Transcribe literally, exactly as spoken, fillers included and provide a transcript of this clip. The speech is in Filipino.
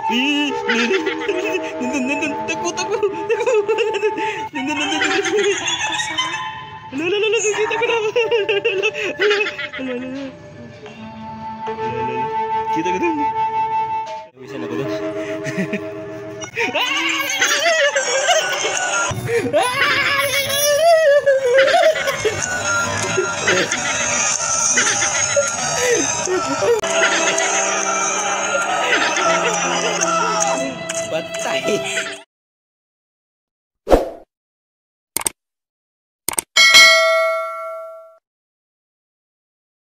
Ih, nandun, nandun, takbo, takbo, takbo. Nandun, nandun, nandun. Ala, ala, ala, nakita ko na. Ala, ala, ala, ala. Kita ko dun. Nawisan ako dun. Patay.